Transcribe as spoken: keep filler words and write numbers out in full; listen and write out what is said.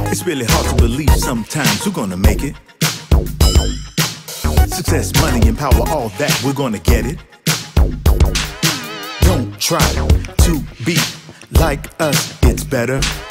It's really hard to believe sometimes we're gonna make it. Success, money, and power, all that, we're gonna get it. Don't try to be like us, it's better